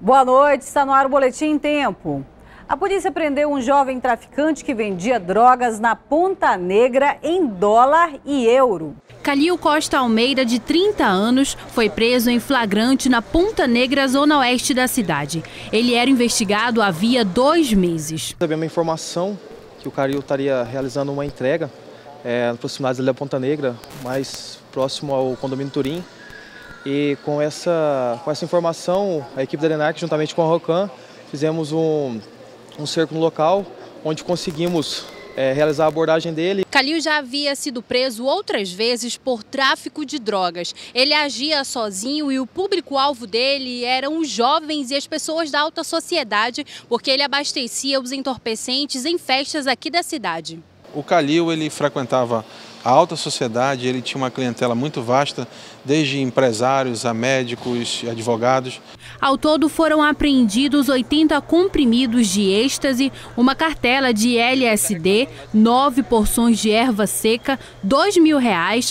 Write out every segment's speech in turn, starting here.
Boa noite, está no ar o Boletim em Tempo. A polícia prendeu um jovem traficante que vendia drogas na Ponta Negra em dólar e euro. Calil Costa Almeida, de 30 anos, foi preso em flagrante na Ponta Negra, zona oeste da cidade. Ele era investigado havia 2 meses. Recebemos uma informação que o Calil estaria realizando uma entrega na proximidade da Ponta Negra, mais próximo ao condomínio Turim. E com essa informação, a equipe da DENARC, juntamente com a Rocan, fizemos um cerco no local, onde conseguimos realizar a abordagem dele. Calil já havia sido preso outras vezes por tráfico de drogas. Ele agia sozinho e o público-alvo dele eram os jovens e as pessoas da alta sociedade, porque ele abastecia os entorpecentes em festas aqui da cidade. O Calil, ele frequentava a alta sociedade, ele tinha uma clientela muito vasta, desde empresários a médicos e advogados. Ao todo foram apreendidos 80 comprimidos de êxtase, uma cartela de LSD, 9 porções de erva seca, R$2.000,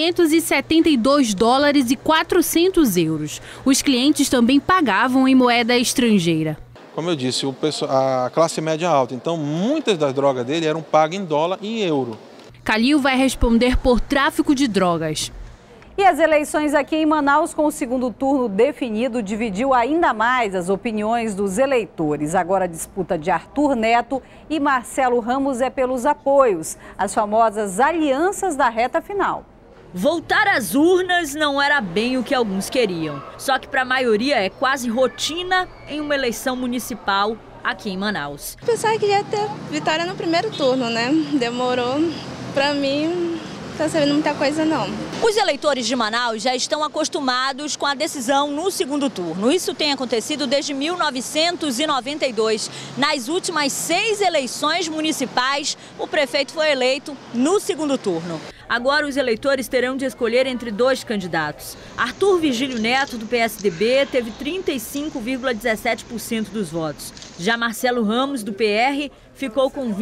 572 dólares e 400 euros. Os clientes também pagavam em moeda estrangeira. Como eu disse, a classe média alta, então muitas das drogas dele eram pagas em dólar e em euro. Calil vai responder por tráfico de drogas. E as eleições aqui em Manaus, com o segundo turno definido, dividiu ainda mais as opiniões dos eleitores. Agora a disputa de Arthur Neto e Marcelo Ramos é pelos apoios, as famosas alianças da reta final. Voltar às urnas não era bem o que alguns queriam. Só que para a maioria é quase rotina em uma eleição municipal aqui em Manaus. Pensava que ia ter vitória no primeiro turno, né? Demorou. Para mim, não está sabendo muita coisa não. Os eleitores de Manaus já estão acostumados com a decisão no segundo turno. Isso tem acontecido desde 1992. Nas últimas 6 eleições municipais, o prefeito foi eleito no segundo turno. Agora os eleitores terão de escolher entre 2 candidatos. Arthur Virgílio Neto, do PSDB, teve 35,17% dos votos. Já Marcelo Ramos, do PR, ficou com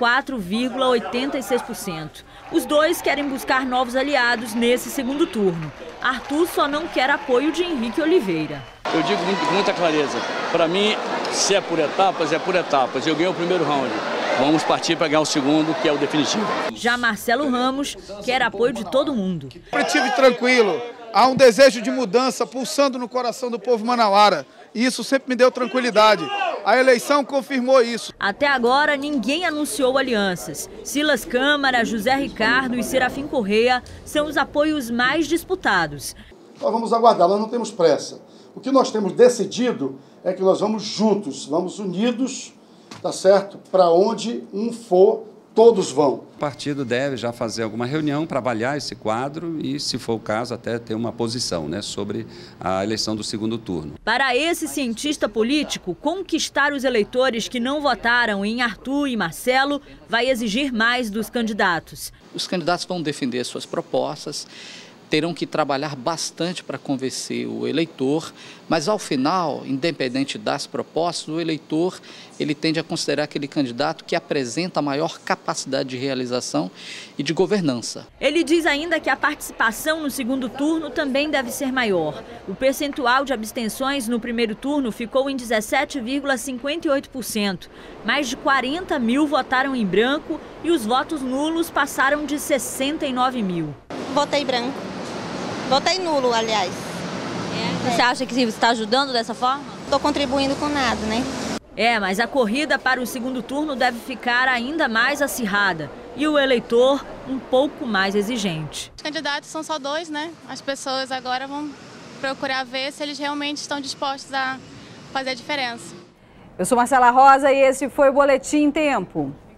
24,86%. Os dois querem buscar novos aliados nesse segundo turno. Arthur só não quer apoio de Henrique Oliveira. Eu digo com muita clareza, para mim, se é por etapas, é por etapas. Eu ganhei o primeiro round. Vamos partir para ganhar o segundo, que é o definitivo. Já Marcelo Ramos quer apoio de todo mundo. Eu estive tranquilo. Há um desejo de mudança pulsando no coração do povo manauara. E isso sempre me deu tranquilidade. A eleição confirmou isso. Até agora, ninguém anunciou alianças. Silas Câmara, José Ricardo e Serafim Correia são os apoios mais disputados. Nós vamos aguardar, nós não temos pressa. O que nós temos decidido é que nós vamos juntos, vamos unidos, tá certo? Para onde um for, todos vão. O partido deve já fazer alguma reunião para avaliar esse quadro e, se for o caso, até ter uma posição, né, sobre a eleição do segundo turno. Para esse cientista político, conquistar os eleitores que não votaram em Arthur e Marcelo vai exigir mais dos candidatos. Os candidatos vão defender suas propostas, terão que trabalhar bastante para convencer o eleitor, mas ao final, independente das propostas, o eleitor ele tende a considerar aquele candidato que apresenta maior capacidade de realização e de governança. Ele diz ainda que a participação no segundo turno também deve ser maior. O percentual de abstenções no primeiro turno ficou em 17,58%. Mais de 40 mil votaram em branco e os votos nulos passaram de 69 mil. Votei branco. Votei nulo, aliás. Você acha que você está ajudando dessa forma? Estou contribuindo com nada, né? Mas a corrida para o segundo turno deve ficar ainda mais acirrada e o eleitor um pouco mais exigente. Os candidatos são só 2, né? As pessoas agora vão procurar ver se eles realmente estão dispostos a fazer a diferença. Eu sou Marcela Rosa e esse foi o Boletim em Tempo.